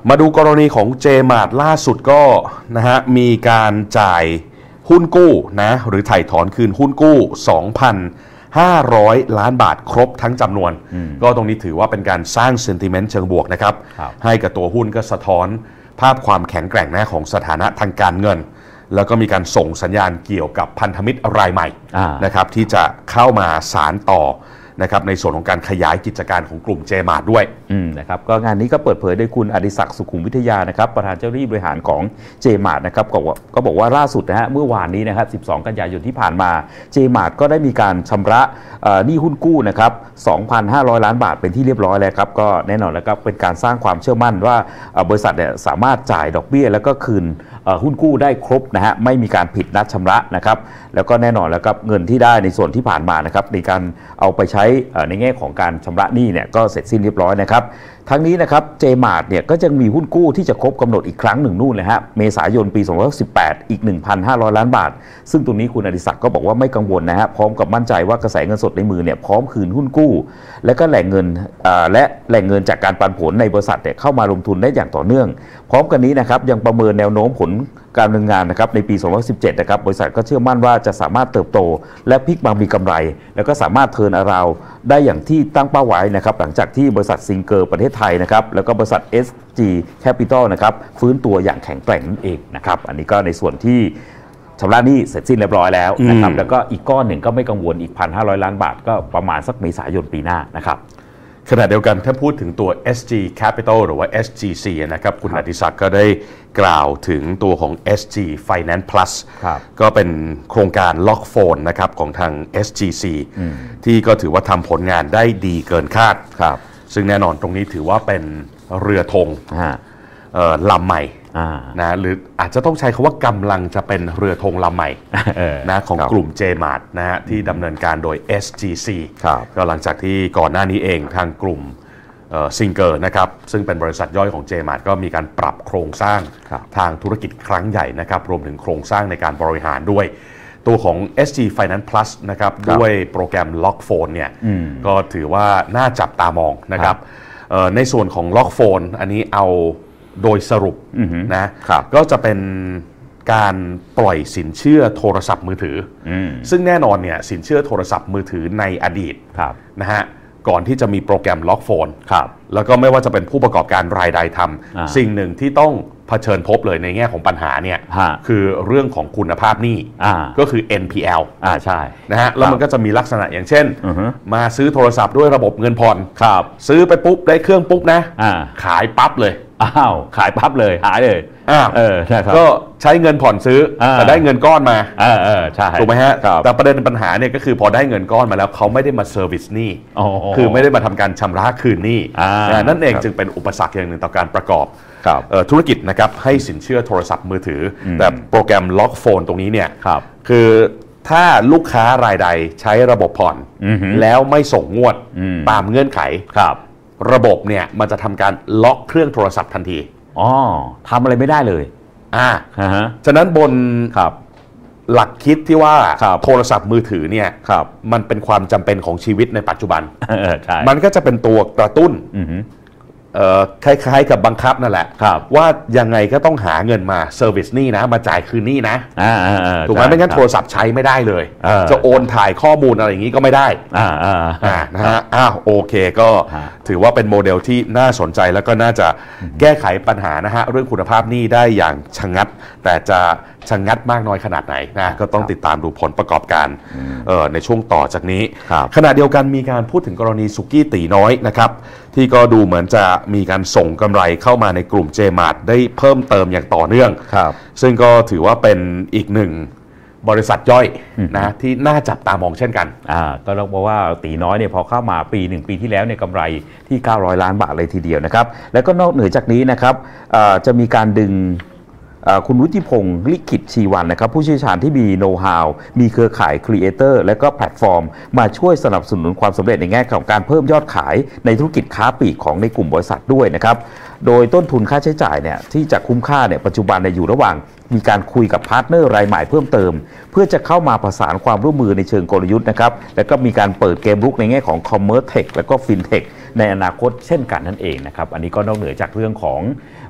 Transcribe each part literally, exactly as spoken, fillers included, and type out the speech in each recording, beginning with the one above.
มาดูกรณีของเจมาร์ทล่าสุดก็นะฮะมีการจ่ายหุ้นกู้นะหรือถ่ายถอนคืนหุ้นกู้ สองพันห้าร้อย ล้านบาทครบทั้งจำนวนก็ตรงนี้ถือว่าเป็นการสร้างเซนติเมนต์เชิงบวกนะครับให้กับตัวหุ้นก็สะท้อนภาพความแข็งแกร่งนะของสถานะทางการเงินแล้วก็มีการส่งสัญญาณเกี่ยวกับพันธมิตรรายใหม่นะครับที่จะเข้ามาสานต่อนะครับในส่วนของการขยายกิจการของกลุ่มเจมาร์ทด้วยนะครับก็งานนี้ก็เปิดเผยโดยคุณอดิศักดิ์สุขุมวิทยานะครับประธานเจ้าหน้าที่บริหารของเจมาร์ทนะครับก็ก็บอกว่าล่าสุดนะฮะเมื่อวานนี้นะครับสิบสองกันยายนที่ผ่านมาเจมาร์ทก็ได้มีการชำระหนี้หุ้นกู้นะครับ สองพันห้าร้อย ล้านบาทเป็นที่เรียบร้อยแล้วครับก็แน่นอนแล้วก็เป็นการสร้างความเชื่อมั่นว่าบริษัทเนี่ยสามารถจ่ายดอกเบี้ยแล้วก็คืนหุ้นกู้ได้ครบนะฮะไม่มีการผิดนัดชำระนะครับแล้วก็แน่นอนแล้วครับเงินที่ได้ในส่วนที่ผ่านมานะครับในการเอาไปใช้ในแง่ของการชำระหนี้เนี่ยก็เสร็จสิ้นเรียบร้อยนะครับทั้งนี้นะครับเจมาร์ทเนี่ยก็ยังมีหุ้นกู้ที่จะครบกำหนดอีกครั้งหนึ่งนู่นเลยฮะเมษายนปีสองพันสิบแปดอีก หนึ่งพันห้าร้อย ล้านบาทซึ่งตรงนี้คุณอดิศักดิ์ก็บอกว่าไม่กังวลนะฮะพร้อมกับมั่นใจว่ากระแสเงินสดในมือเนี่ยพร้อมคืนหุ้นกู้และก็แหล่งเงินและแหล่งเงินจากการปันผลในบริษัทเนี่ยเข้ามาลงทุนได้อย่างต่อเนื่องพร้อมกันนี้นะครับยังประเมินแนวโน้มผลการดำเนินงานนะครับในปีสองพันสิบเจ็ดนะครับบริษัทก็เชื่อมั่นว่าจะสามารถเติบโตและพลิกมามีกำไรแล้วก็สามารถเทิร์นอราวด์ได้อย่างที่ตั้งเป้าไว้นะครับหลังจากที่บริษัทซิงเกอร์ประเทศไทยนะครับแล้วก็บริษัท เอส จี Capital นะครับฟื้นตัวอย่างแข็งแกร่งนั่นเองนะครับอันนี้ก็ในส่วนที่ชำระหนี้เสร็จสิ้นเรียบร้อยแล้วนะครับแล้วก็อีกก้อนหนึ่งก็ไม่กังวลอีก หนึ่งพันห้าร้อย ล้านบาทก็ประมาณสักเมษายนปีหน้านะครับขณะเดียวกันถ้าพูดถึงตัว เอส จี Capital หรือว่า เอส จี ซี นะครับคุณอดิศักดิ์ก็ได้กล่าวถึงตัวของ เอส จี Finance Plus ก็เป็นโครงการล็อกโฟนนะครับของทาง เอส จี ซี ที่ก็ถือว่าทำผลงานได้ดีเกินคาดซึ่งแน่นอนตรงนี้ถือว่าเป็นเรือธงลำใหม่นะหรืออาจจะต้องใช้คำว่ากำลังจะเป็นเรือธงลำใหม่นะของกลุ่ม เจมาร์ท นะฮะที่ดำเนินการโดย เอส จี ซี ก็หลังจากที่ก่อนหน้านี้เองทางกลุ่มซิงเกอร์นะครับซึ่งเป็นบริษัทย่อยของ เจมาร์ท ก็มีการปรับโครงสร้างทางธุรกิจครั้งใหญ่นะครับรวมถึงโครงสร้างในการบริหารด้วยตัวของ เอส จี Finance Plus นะครับด้วยโปรแกรม Lock Phone เนี่ยก็ถือว่าน่าจับตามองนะครับในส่วนของ Lock Phone อันนี้เอาโดยสรุปนะก็จะเป็นการปล่อยสินเชื่อโทรศัพท์มือถือซึ่งแน่นอนเนี่ยสินเชื่อโทรศัพท์มือถือในอดีตนะฮะก่อนที่จะมีโปรแกรมล็อกโฟนแล้วก็ไม่ว่าจะเป็นผู้ประกอบการรายใดทำสิ่งหนึ่งที่ต้องเผชิญพบเลยในแง่ของปัญหาเนี่ยคือเรื่องของคุณภาพหนี้ก็คือ เอ็น พี แอลอ่าใช่นะฮะแล้วมันก็จะมีลักษณะอย่างเช่นมาซื้อโทรศัพท์ด้วยระบบเงินผ่อนซื้อไปปุ๊บได้เครื่องปุ๊บนะขายปั๊บเลยอ้าวขายปั๊บเลยหายเลยอ้าวก็ใช้เงินผ่อนซื้อแต่ได้เงินก้อนมาเออใช่ถูกไหมฮะแต่ประเด็นปัญหาเนี่ยก็คือพอได้เงินก้อนมาแล้วเขาไม่ได้มาเซอร์วิสหนี้คือไม่ได้มาทำการชำระคืนหนี้นั่นเองจึงเป็นอุปสรรคอย่างหนึ่งต่อการประกอบธุรกิจนะครับให้สินเชื่อโทรศัพท์มือถือแต่โปรแกรมล็อกโฟนตรงนี้เนี่ยคือถ้าลูกค้ารายใดใช้ระบบผ่อนแล้วไม่ส่งงวดตามเงื่อนไขระบบเนี่ยมันจะทำการล็อกเครื่องโทรศัพท์ทันทีอ๋อทำอะไรไม่ได้เลยอ่าฮะฉะนั้นบนหลักคิดที่ว่าโทรศัพท์มือถือเนี่ยมันเป็นความจำเป็นของชีวิตในปัจจุบันมันก็จะเป็นตัวกระตุ้นคล้ายๆกับบังคับนั่นแหละว่ายังไงก็ต้องหาเงินมาเซอร์วิสหนี้นะมาจ่ายคืนหนี้นะถูกไหมไม่งั้นโทรศัพท์ใช้ไม่ได้เลยจะโอนถ่ายข้อมูลอะไรอย่างนี้ก็ไม่ได้นะฮะอ้าวโอเคก็ถือว่าเป็นโมเดลที่น่าสนใจแล้วก็น่าจะแก้ไขปัญหานะฮะเรื่องคุณภาพหนี้ได้อย่างชะงัดแต่จะชะงัดมากน้อยขนาดไหนนะก็ต้องติดตามดูผลประกอบการในช่วงต่อจากนี้ขณะเดียวกันมีการพูดถึงกรณีสุกี้ตีน้อยนะครับที่ก็ดูเหมือนจะมีการส่งกำไรเข้ามาในกลุ่ม เจมาร์ท ได้เพิ่มเติมอย่างต่อเนื่องซึ่งก็ถือว่าเป็นอีกหนึ่งบริษัทย่อยนะที่น่าจับตามองเช่นกันอ่าก็ต้องบอกว่าตีน้อยเนี่ยพอเข้ามาปีหนึ่งปีที่แล้วเนี่ยกำไรที่เก้าร้อยล้านบาทเลยทีเดียวนะครับแล้วก็นอกเหนือจากนี้นะครับจะมีการดึงคุณวุฒิพงศ์ลิขิตชีวันนะครับผู้เชี่ยวชาญที่มีโน้ตฮาวมีเครือข่ายครีเอเตอร์และก็แพลตฟอร์มมาช่วยสนับสนุนความสำเร็จในแง่ของการเพิ่มยอดขายในธุรกิจค้าปลีกของในกลุ่มบริษัทด้วยนะครับโดยต้นทุนค่าใช้จ่ายเนี่ยที่จะคุ้มค่าเนี่ยปัจจุบันเนี่ยอยู่ระหว่างมีการคุยกับพาร์ทเนอร์รายใหม่เพิ่มเติมเพื่อจะเข้ามาประสานความร่วมมือในเชิงกลยุทธ์นะครับแล้วก็มีการเปิดเกมรุกในแง่ของ Commerce Tech และก็ FinTech ในอนาคตเช่นกันนั่นเองนะครับอันนี้ก็นอกเหนือจากเรื่องของ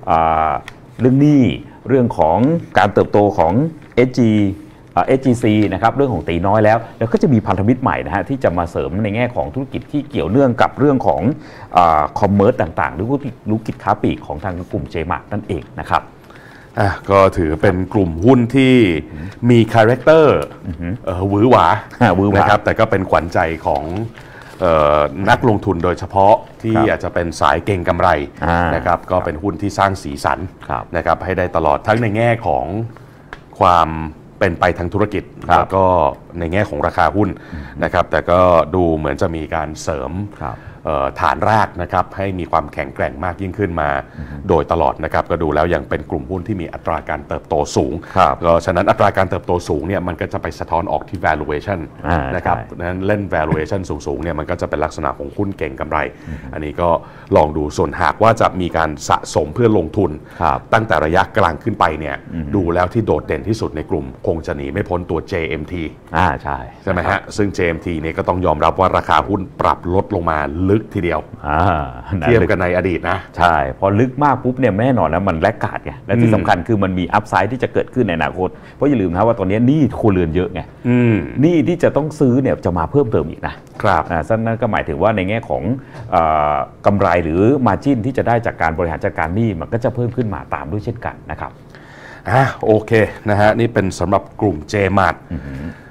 เรื่องหนี้เรื่องของการเติบโตของ เอส จี เอส จี ซี นะครับเรื่องของตีน้อยแล้วแล้วก็จะมีพันธมิตรใหม่นะฮะที่จะมาเสริมในแง่ของธุรกิจที่เกี่ยวเนื่องกับเรื่องของคอมเมอร์สต่างๆหรือธุรกิจค้าปลีกของทางกลุ่ม เจ มาร์ท นั่นเองนะครับอ่ะก็ถือเป็นกลุ่มหุ้นที่มีคาแรคเตอร์หวือหวานะครับแต่ก็เป็นขวัญใจของนักลงทุนโดยเฉพาะที่อาจจะเป็นสายเก่งกำไรนะครับก็เป็นหุ้นที่สร้างสีสันนะครับให้ได้ตลอดทั้งในแง่ของความเป็นไปทางธุรกิจแล้วก็ในแง่ของราคาหุ้นนะครับแต่ก็ดูเหมือนจะมีการเสริมฐานรากนะครับให้มีความแข็งแกร่งมากยิ่งขึ้นมาโดยตลอดนะครับก็ดูแล้วยังเป็นกลุ่มหุ้นที่มีอัตราการเติบโตสูงก็ฉะนั้นอัตราการเติบโตสูงเนี่ยมันก็จะไปสะท้อนออกที่ valuation นะครับนั้นเล่น valuation สูงๆเนี่ยมันก็จะเป็นลักษณะของหุ้นเก่งกำไรอันนี้ก็ลองดูส่วนหากว่าจะมีการสะสมเพื่อลงทุนตั้งแต่ระยะกลางขึ้นไปเนี่ยดูแล้วที่โดดเด่นที่สุดในกลุ่มคงจะหนีไม่พ้นตัว เจ เอ็ม ทีอ่าใช่ใช่ไหมฮะซึ่ง เจ เอ็ม ที เนี่ยก็ต้องยอมรับว่าราคาหุ้นปรับลดลงมาลึกทีเดียวเทียบกันในอดีตนะใช่พอลึกมากปุ๊บเนี่ยแน่นอนนะมันแลกขาดไงและที่สำคัญคือมันมีอัพไซด์ที่จะเกิดขึ้นในอนาคตเพราะอย่าลืมนะว่าตอนนี้หนี้ครัวเรือนเยอะไงหนี้ที่จะต้องซื้อเนี่ยจะมาเพิ่มเติมอีกนะครับอ่าซึ่งนั่นก็หมายถึงว่าในแง่ของกำไรหรือมาจิ้นที่จะได้จากการบริหารจัดการหนี้มันก็จะเพิ่มขึ้นมาตามด้วยเช่นกันนะครับอ่ะโอเคนะฮะนี่เป็นสำหรับกลุ่ม เจ มาร์ท